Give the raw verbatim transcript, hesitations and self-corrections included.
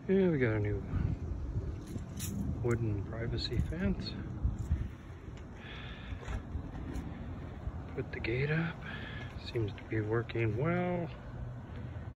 Yeah, we got a new wooden privacy fence. Put the gate up. Seems to be working well.